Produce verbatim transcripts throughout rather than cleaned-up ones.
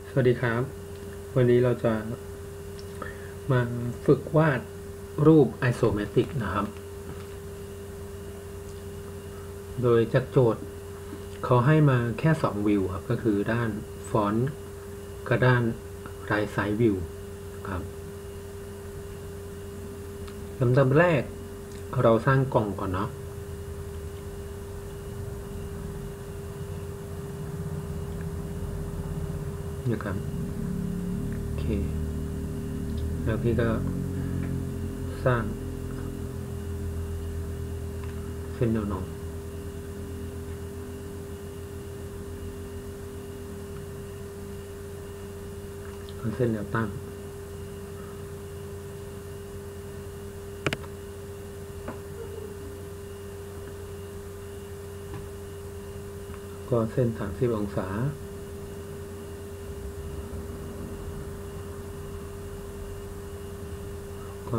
สวัสดีครับวันนี้เราจะมาฝึกวาดรูปไอโซเมตริกนะครับโดยจากโจทย์เขาให้มาแค่สองวิวครับก็คือด้านฟอนต์กับด้านไรท์ไซด์วิวครับลำดับแรกเราสร้างกล่องก่อนเนาะนะครับโอเคแล้วพี่ก็สร้างเส้นแนวนอนเส้นแนวตั้งก็เส้นสามสิบองศาก็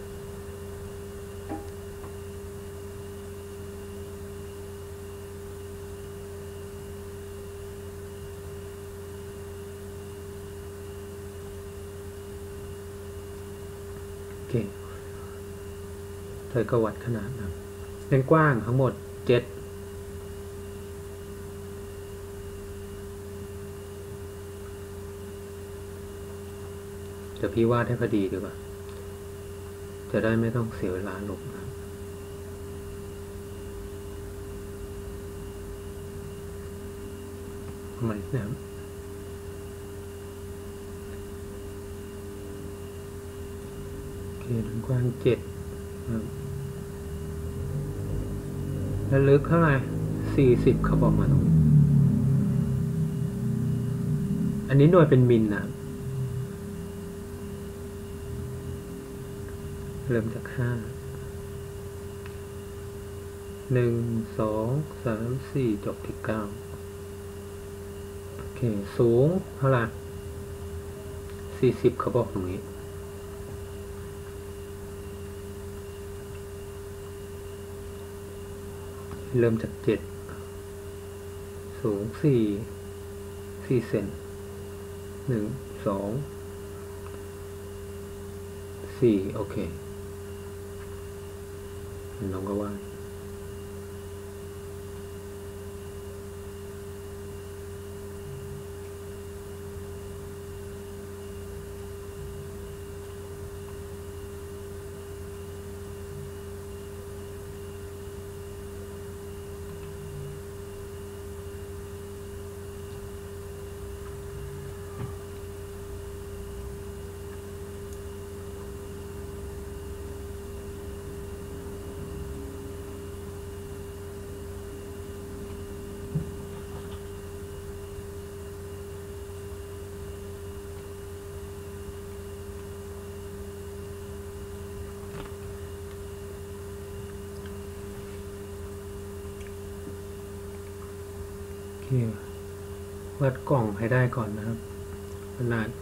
โอเคเธอก็วัดขนาดนะเส้นกว้างทั้งหมดเจ็ดเดี๋ยวพี่วาดให้พอดีดีกว่าจะได้ไม่ต้องเสียเวลาลบนะทำไมนะโอเคกว้างเจ็ดแล้วลึกเท่าไหร่สี่สิบเขาบอกมาตรงนี้อันนี้หน่วยเป็นมิลนะเริ่มจากห้าหนึ่งสองสามสี่จบที่เก้าโอเคสูงเท่าไหร่สี่สิบเขาบอกตรงนี้เริ่มจากเจ็ดสูงสี่สี่เซนหนึ่งสองสี่โอเคน้องก็ว่าวัดกล่องให้ได้ก่อนนะครับขนาด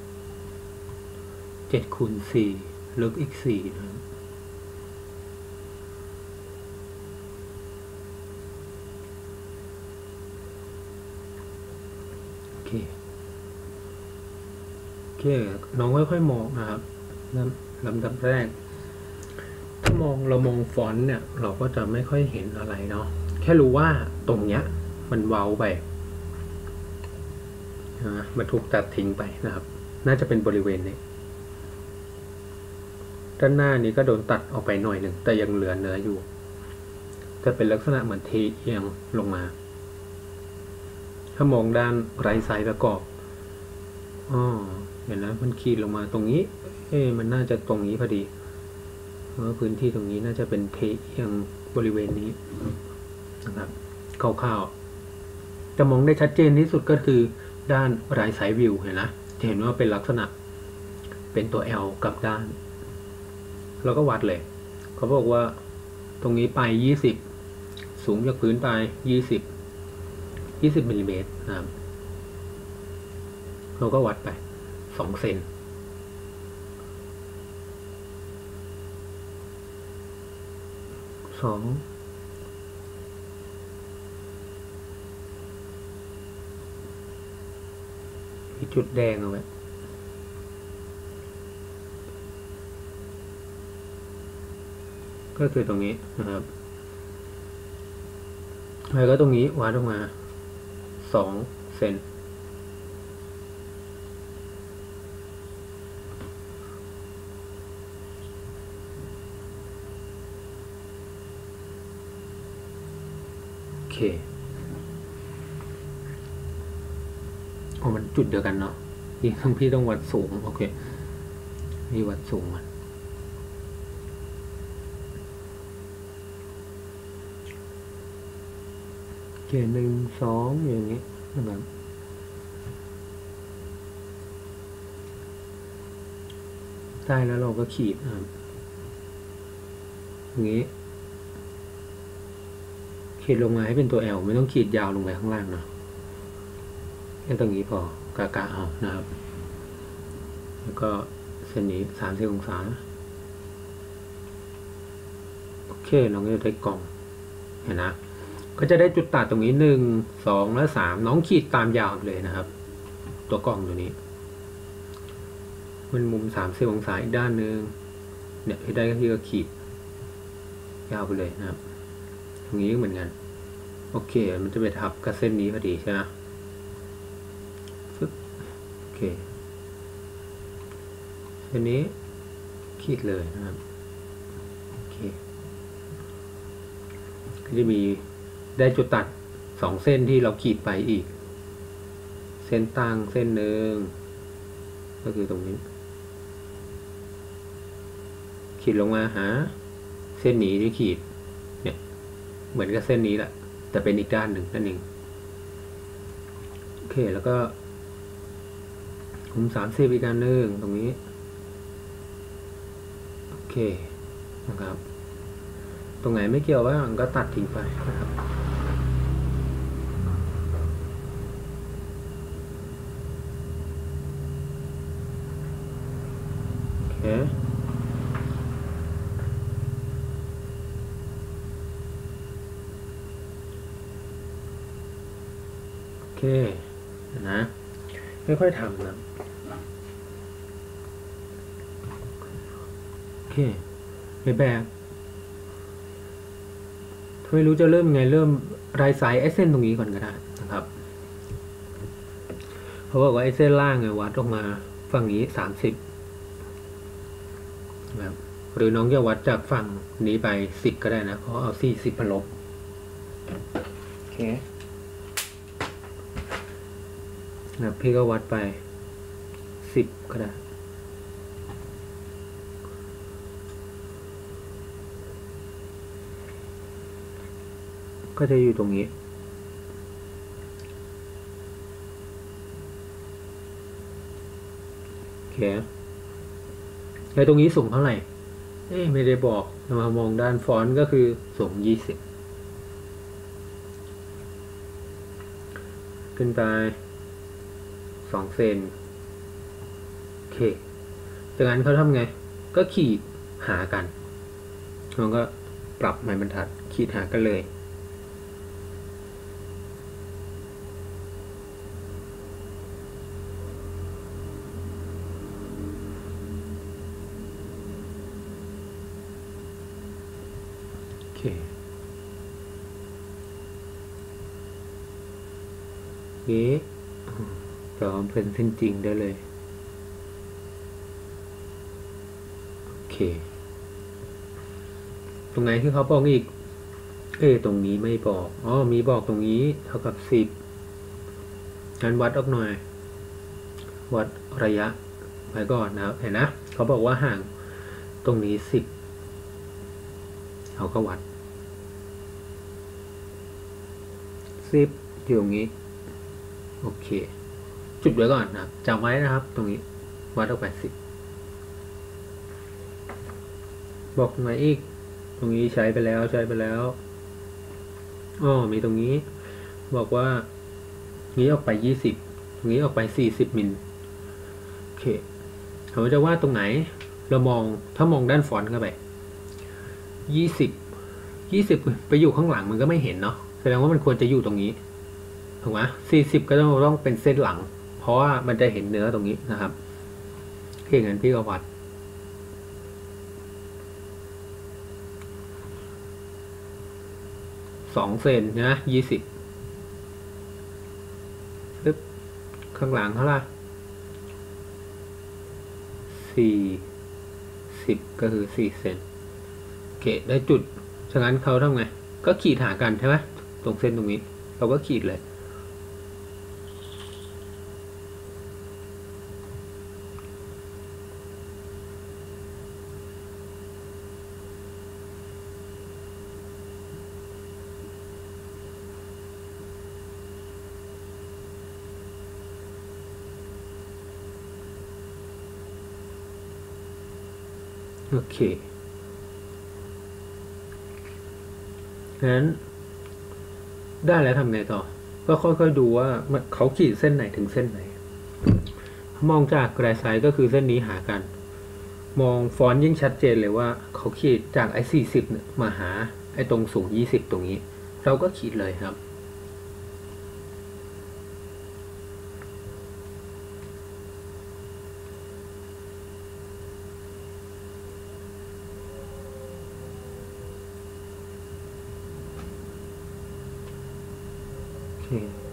เจ็ดคูณสี่ลึกอีกสี่นะครับโอเคโอเคน้องค่อยๆมองนะครับลำดับแรกถ้ามองเรามองฟอนต์เนี่ยเราก็จะไม่ค่อยเห็นอะไรเนาะแค่รู้ว่าตรงเนี้ยมันเว้าไปนะมันถูกตัดทิ้งไปนะครับน่าจะเป็นบริเวณนี้ด้านหน้านี้ก็โดนตัดออกไปหน่อยหนึ่งแต่ยังเหลือเนื้ออยู่จะเป็นลักษณะเหมือนเทเอียงลงมาถ้ามองด้านไรท์ไซด์ประกอบอ๋อเห็นแล้วมันขีดลงมาตรงนี้เอ๊ะมันน่าจะตรงนี้พอดีเพราะพื้นที่ตรงนี้น่าจะเป็นเทเอียงบริเวณนี้นะครับคร่าวๆจะมองได้ชัดเจนที่สุดก็คือด้านไรท์ไซด์วิวเห็นนะจะเห็นว่าเป็นลักษณะเป็นตัว L กับด้านเราก็วัดเลยเขาบอกว่าตรงนี้ไปยี่สิบสูงจากพื้นไปยี่สิบยี่สิบมิลลิเมตรนะครับเราก็วัดไปสองเซนสองมีจุดแดงเอาไว้ก็คือตรงนี้นะครับแล้วก็ตรงนี้วัดออกมาสองเซนโอเคโอ้มันจุดเดียวกันเนาะพี่ต้องพี่ต้องวัดสูงโอเคพี่วัดสูงมันโอเคหนึ่งสองอย่างนี้นะครับได้แล้วเราก็ขีดนะครับอย่างนี้ขีดลงมาให้เป็นตัว L ไม่ต้องขีดยาวลงไปข้างล่างเนาะแค่ตรงนี้พอกะกะเอานะครับแล้วก็เส้นนี้สามสิบองศาโอเคน้องก็จะได้กล่องเห็นนะก็จะได้จุดตัดตรงนี้หนึ่งสองและสามน้องขีดตามยาวเลยนะครับ ตัวกล่องตัวนี้มันมุมสามสิบองศาอีกด้านหนึ่งเนี่ยให้ได้ก็ที่ก็ขีดยาวไปเลยนะครับตรงนี้เหมือนกันโอเคมันจะไปทับกับเส้นนี้พอดีใช่ไหมโอเคเส้นนี้ขีดเลยนะครับโอเคก็จะมีได้จุดตัดสองเส้นที่เราขีดไปอีกเส้นตั้งเส้นหนึ่งก็คือตรงนี้ขีดลงมาหาเส้นนี้ที่ขีดเนี่ยเหมือนกับเส้นนี้แหละแต่เป็นอีกด้านหนึ่งนั่นเองโอเคแล้วก็มุมสามสิบอีกด้านหนึ่งตรงนี้โอเคนะครับตรงไหนไม่เกี่ยวบ้างก็ตัดทิ้งไปนะครับโอเคโอเคนะไม่ค่อยทำนะโอเคในแบบถ้าไม่รู้จะเริ่มยังไงเริ่มรายสายไอ้เส้นตรงนี้ก่อนก็ได้นะครับเพราะว่าไอ้เส้นล่างไงวัดออกมาฝั่งนี้สามสิบนะครับหรือน้องจะวัดจากฝั่งนี้ไปสิบก็ได้นะเพราะเอาสี่สิบมาลบโอเคนะพี่ก็วัดไปสิบก็ได้ก็จะอยู่ตรงนี้โอเคแล้วตรงนี้สูงเท่าไหร่เอ๊ะไม่ได้บอกมามองด้านฟอนต์ก็คือสูงยี่สิบขึ้นไปสองเซนโอเคจากนั้นเขาทำไงก็ขีดหากันแล้วก็ปรับไม้บรรทัดขีดหากันเลยโอเคนี้พร้อมเป็นเส้นจริงได้เลยโอเคตรงไหนที่เขาบอกอีกเอ้ตรงนี้ไม่บอกอ๋อมีบอกตรงนี้เท่ากับสิบงั้นวัดออกหน่อยวัดระยะไว้ก่อนนะครับเห็นนะเขาบอกว่าห่างตรงนี้สิบเขาก็วัดสิบอยู่ตรงนี้โอเคจุดไว้ก่อนนะครับจำไว้นะครับตรงนี้วัดออกไปสิบบอกตรงไหนอีกตรงนี้ใช้ไปแล้วใช้ไปแล้วอ๋อมีตรงนี้บอกว่านี้ออกไปยี่สิบตรงนี้ออกไปสี่สิบมิลโอเคเขาจะวาดตรงไหนเรามองถ้ามองด้านฟอนต์เข้าไปยี่สิบยี่สิบไปอยู่ข้างหลังมันก็ไม่เห็นเนาะแสดงว่ามันควรจะอยู่ตรงนี้ถูกไหมสี่สิบก็ต้องต้องเป็นเส้นหลังพราะว่ามันจะเห็นเนื้อตรงนี้นะครับเพียงนั้นพี่ก็วัดสองเซนนะยี่สิบปึ๊บข้างหลังเท่าไหร่สี่สิบก็คือสี่เซนโอเคได้จุดฉะนั้นเขาทำไงก็ขีดหากันใช่ไหมตรงเส้นตรงนี้เราก็ขีดเลยโอเคงั้นได้แล้วทำไงต่อก็ค่อยๆดูว่าเขาขีดเส้นไหนถึงเส้นไหนมองจากกระไซก็คือเส้นนี้หากันมองฟอนต์ยิ่งชัดเจนเลยว่าเขาขีดจากไอ้สี่สิบเนี่ยมาหาไอ้ตรงสูงยี่สิบตรงนี้เราก็ขีดเลยครับโอเค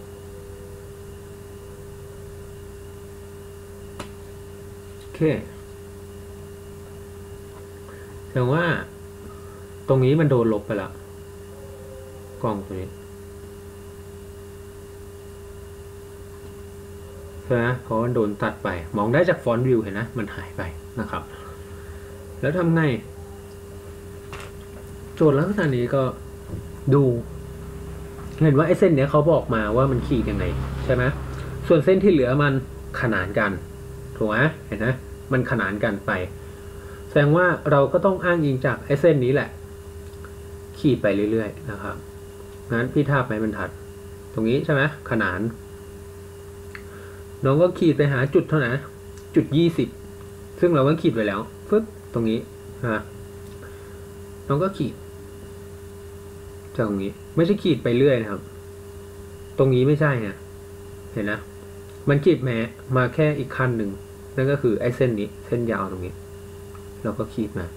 โอเคแต่ว่าตรงนี้มันโดนลบไปแล้วกล้องตัวนี้ใช่ไหมเพราะมันโดนตัดไปมองได้จากฟอนต์วิวเห็นนะมันหายไปนะครับแล้วทำไงโจทย์ลักษณะนี้ก็ดูเห็นว่าไอ้เส้นเนี้ยเขาบอกมาว่ามันขีดยังไงใช่ไหมส่วนเส้นที่เหลือมันขนานกันถูกไหมเห็นไหมมันขนานกันไปแสดงว่าเราก็ต้องอ้างอิงจากไอ้เส้นนี้แหละขีดไปเรื่อยๆนะครับงั้นพี่ทาบไม้บรรทัดตรงนี้ใช่ไหมขนานน้องก็ขีดไปหาจุดเท่าไหร่จุดยี่สิบซึ่งเราก็ขีดไว้แล้วฟึ๊บตรงนี้นะน้องก็ขีดจากตรงนี้ไม่ใช่ขีดไปเรื่อยนะครับตรงนี้ไม่ใช่นะเห็นนะมันขีดแม้มาแค่อีกขั้นหนึ่งนั่นก็คือไอ้เส้นนี้เส้นยาวตรงนี้เราก็ขีดมา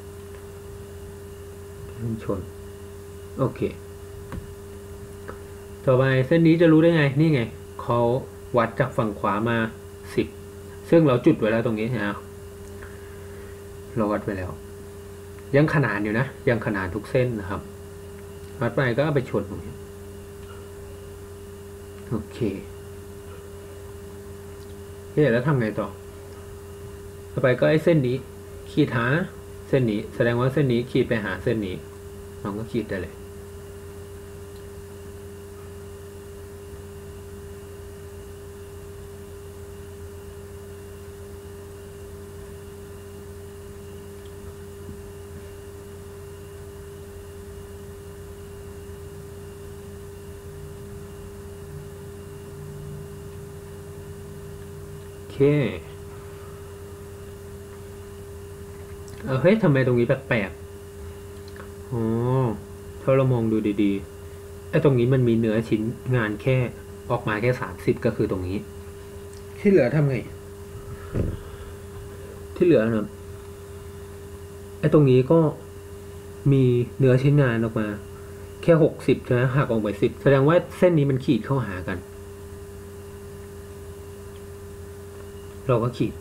ชนโอเคต่อไปเส้นนี้จะรู้ได้ไงนี่ไงเขาวัดจากฝั่งขวามาสิบซึ่งเราจุดไว้แล้วตรงนี้นะเราวัดไว้แล้วยังขนานอยู่นะยังขนานทุกเส้นนะครับวัดไปก็เอาไปชนตรงนี้โอเคเฮ้ยแล้วทำไงต่อต่อไปก็ไอ้เส้นนี้ขีดหาเส้นนี้แสดงว่าเส้นนี้ขีดไปหาเส้นนี้น้องก็ขีดได้เลยโอเคเออเฮ้ยทำไมตรงนี้แปลกๆอ๋อถ้าเรามองดูดีๆไอ้ตรงนี้มันมีเนื้อชิ้นงานแค่ออกมาแค่สามสิบก็คือตรงนี้ที่เหลือทำไงที่เหลือนะไอ้ตรงนี้ก็มีเนื้อชิ้นงานออกมาแค่หกสิบใช่ไหมหักออกไปสิบแสดงว่าเส้นนี้มันขีดเข้าหากันเราก็ขีด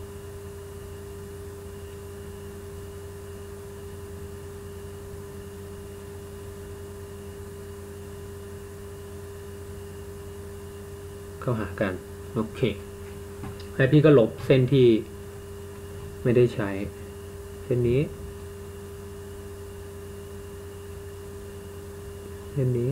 เข้าหากันโอเคแล้วพี่ก็ลบเส้นที่ไม่ได้ใช้เส้นนี้เส้นนี้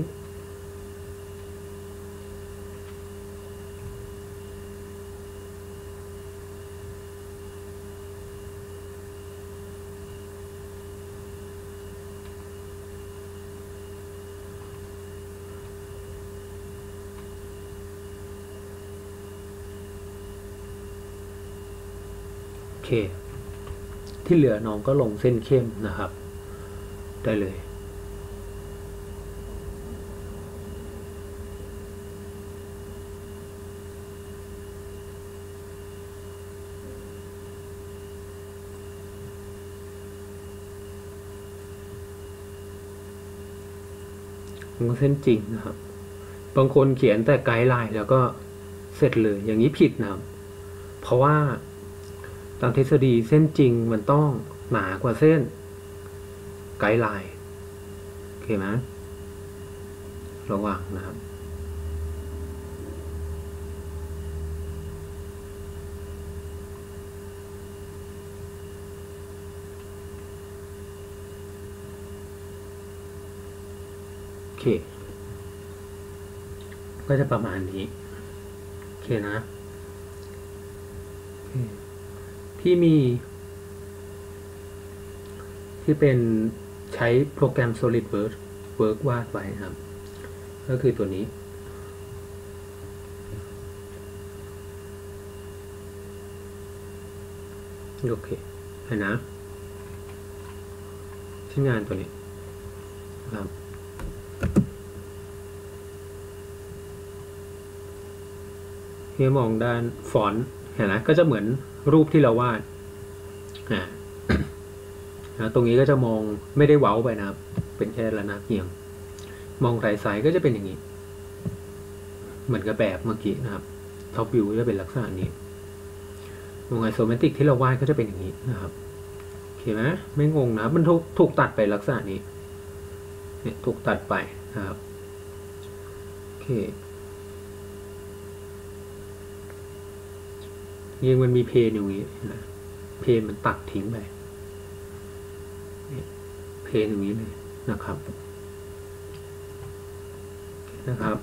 โอเคที่เหลือน้องก็ลงเส้นเข้มนะครับได้เลยมันก็เส้นจริงนะครับบางคนเขียนแต่ไกด์ไลน์แล้วก็เสร็จเลยอย่างนี้ผิดนะครับเพราะว่าตามทฤษฎีเส้นจริงมันต้องหนากว่าเส้นไกด์ไลน์โอเคไหมระวังนะครับโอเคก็จะประมาณนี้โอเคนะพี่มีที่เป็นใช้โปรแกรม SolidWorks Work วาดไว้ครับก็คือตัวนี้โอเคเห็นนะที่งานตัวนี้ครับที่มองด้านฟอนต์เห็นไหมก็จะเหมือนรูปที่เราวาดอ่านะตรงนี้ก็จะมองไม่ได้เว้าไปนะครับเป็นแค่ระนาบเอียงมองไรซ้ายก็จะเป็นอย่างนี้เหมือนกับแบบเมื่อกี้นะครับท็อปวิวจะเป็นลักษณะนี้มองไอโซเมตริกที่เราวาดก็จะเป็นอย่างนี้นะครับโอเคไหมไม่งงนะมันถูกถูกตัดไปลักษณะนี้เนี่ยถูกตัดไปนะครับโอเคยังมันมีเพนอย่างนี้นะเพนมันตัดทิ้งไปเพนอย่างนี้เลยนะครับนะครับ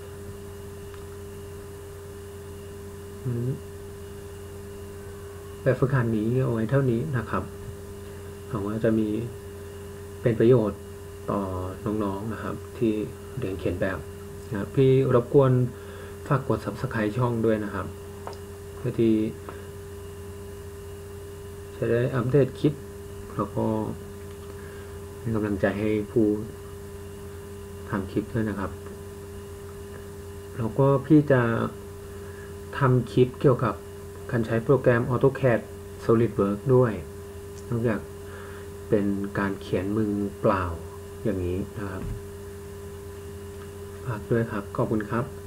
แบบฝึกหัดนี้เอาไว้เท่านี้นะครับหวังว่าจะมีเป็นประโยชน์ต่อน้องๆนะครับที่เรียนเขียนแบบนะพี่รบกวนฝากกด ซับสไครบ์ ช่องด้วยนะครับเพื่อที่จะได้อัปเดตคลิปแล้วก็เป็นกำลังใจให้ผู้ทำคลิปด้วยนะครับแล้วก็พี่จะทำคลิปเกี่ยวกับการใช้โปรแกรม ออโต้แคด SolidWorks ด้วยนอกจากเป็นการเขียนมือเปล่าอย่างนี้นะครับฝากด้วยครับขอบคุณครับ